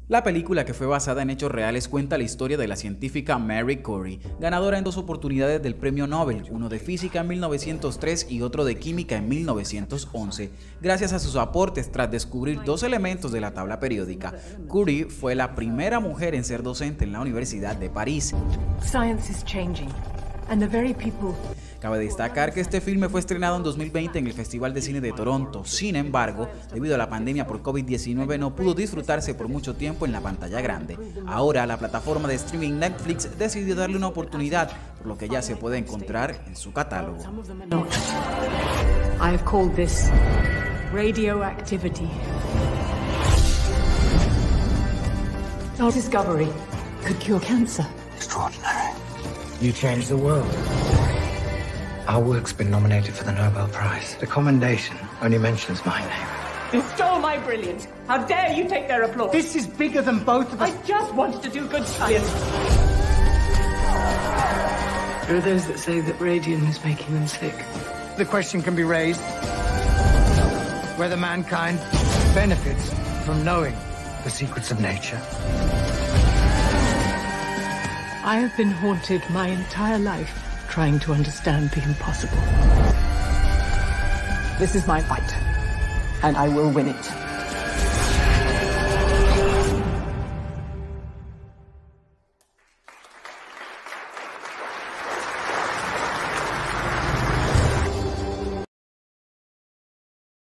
La película, que fue basada en hechos reales, cuenta la historia de la científica Marie Curie, ganadora en 2 oportunidades del Premio Nobel, uno de física en 1903 y otro de química en 1911, gracias a sus aportes tras descubrir 2 elementos de la tabla periódica. Curie fue la primera mujer en ser docente en la Universidad de París. Science is changing, and the very people... Cabe destacar que este filme fue estrenado en 2020 en el Festival de Cine de Toronto. Sin embargo, debido a la pandemia por COVID-19 no pudo disfrutarse por mucho tiempo en la pantalla grande. Ahora la plataforma de streaming Netflix decidió darle una oportunidad, por lo que ya se puede encontrar en su catálogo. I have called this radioactivity. Our discovery could cure cancer. Extraordinary. You changed the world. Our work's been nominated for the Nobel Prize. The commendation only mentions my name. You stole my brilliance. How dare you take their applause? This is bigger than both of us. I just wanted to do good science. There are those that say that radium is making them sick. The question can be raised whether mankind benefits from knowing the secrets of nature. I have been haunted my entire life trying to understand the impossible. This is my fight, and I will win it.